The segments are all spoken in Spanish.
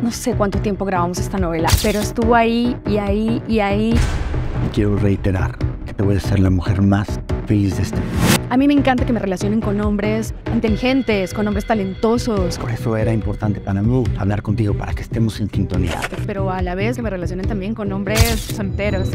No sé cuánto tiempo grabamos esta novela, pero estuvo ahí y ahí y ahí. Quiero reiterar que te voy a ser la mujer más feliz de este mundo. A mí me encanta que me relacionen con hombres inteligentes, con hombres talentosos. Por eso era importante para mí hablar contigo, para que estemos en sintonía. Pero a la vez que me relacionen también con hombres solteros.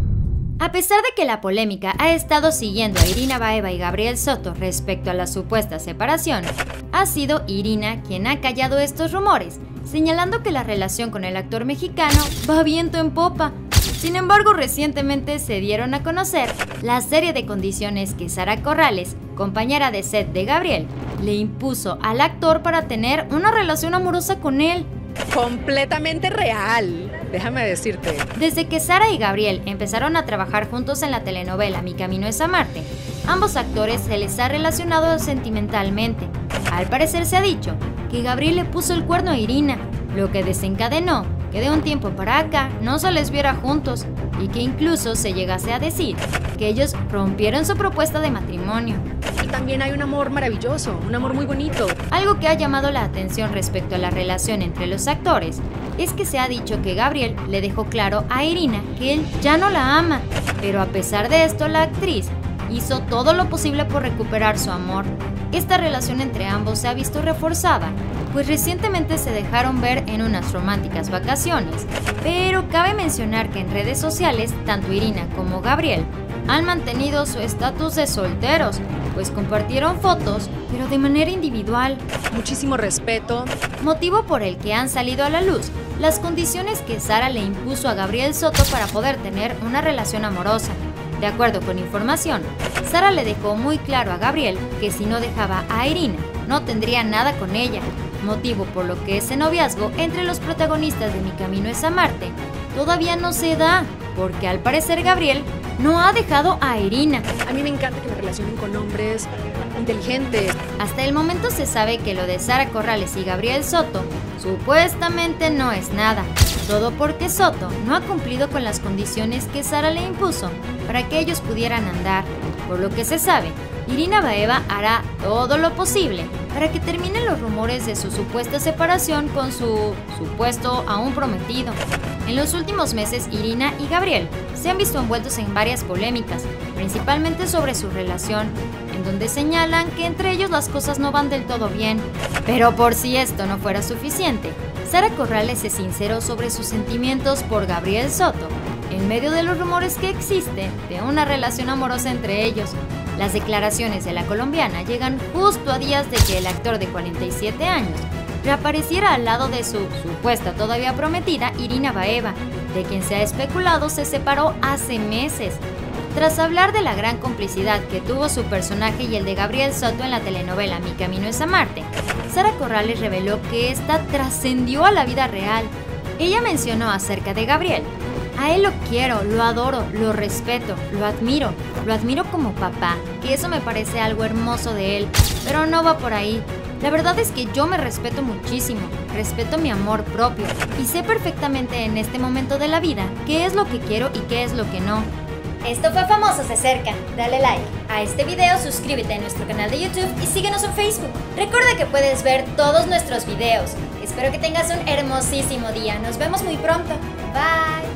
A pesar de que la polémica ha estado siguiendo a Irina Baeva y Gabriel Soto respecto a la supuesta separación, ha sido Irina quien ha callado estos rumores, señalando que la relación con el actor mexicano va viento en popa. Sin embargo, recientemente se dieron a conocer la serie de condiciones que Sara Corrales, compañera de set de Gabriel, le impuso al actor para tener una relación amorosa con él. Completamente real, déjame decirte. Desde que Sara y Gabriel empezaron a trabajar juntos en la telenovela Mi Camino es a Marte, ambos actores se les ha relacionado sentimentalmente. Al parecer se ha dicho que Gabriel le puso el cuerno a Irina, lo que desencadenó que de un tiempo para acá no se les viera juntos y que incluso se llegase a decir que ellos rompieron su propuesta de matrimonio. Y también hay un amor maravilloso, un amor muy bonito. Algo que ha llamado la atención respecto a la relación entre los actores es que se ha dicho que Gabriel le dejó claro a Irina que él ya no la ama, pero a pesar de esto la actriz hizo todo lo posible por recuperar su amor. Esta relación entre ambos se ha visto reforzada, pues recientemente se dejaron ver en unas románticas vacaciones, pero cabe mencionar que en redes sociales tanto Irina como Gabriel han mantenido su estatus de solteros, pues compartieron fotos, pero de manera individual. Muchísimo respeto. Motivo por el que han salido a la luz las condiciones que Sara le impuso a Gabriel Soto para poder tener una relación amorosa. De acuerdo con información, Sara le dejó muy claro a Gabriel que si no dejaba a Irina, no tendría nada con ella, motivo por lo que ese noviazgo entre los protagonistas de Mi Camino es a Marte todavía no se da, porque al parecer Gabriel no ha dejado a Irina. A mí me encanta que me relacionen con hombres inteligentes. Hasta el momento se sabe que lo de Sara Corrales y Gabriel Soto supuestamente no es nada. Todo porque Soto no ha cumplido con las condiciones que Sara le impuso para que ellos pudieran andar. Por lo que se sabe, Irina Baeva hará todo lo posible para que terminen los rumores de su supuesta separación con su supuesto aún prometido. En los últimos meses, Irina y Gabriel se han visto envueltos en varias polémicas, principalmente sobre su relación, en donde señalan que entre ellos las cosas no van del todo bien. Pero por si esto no fuera suficiente, Sara Corrales se sinceró sobre sus sentimientos por Gabriel Soto, en medio de los rumores que existen de una relación amorosa entre ellos. Las declaraciones de la colombiana llegan justo a días de que el actor de 47 años reapareciera al lado de su supuesta todavía prometida Irina Baeva, de quien se ha especulado se separó hace meses. Tras hablar de la gran complicidad que tuvo su personaje y el de Gabriel Soto en la telenovela Mi Camino es a Marte, Sara Corrales reveló que esta trascendió a la vida real. Ella mencionó acerca de Gabriel: a él lo quiero, lo adoro, lo respeto, lo admiro como papá, que eso me parece algo hermoso de él, pero no va por ahí. La verdad es que yo me respeto muchísimo, respeto mi amor propio y sé perfectamente en este momento de la vida qué es lo que quiero y qué es lo que no. Esto fue Famosos de Cerca. Dale like a este video, suscríbete a nuestro canal de YouTube y síguenos en Facebook. Recuerda que puedes ver todos nuestros videos. Espero que tengas un hermosísimo día. Nos vemos muy pronto. Bye.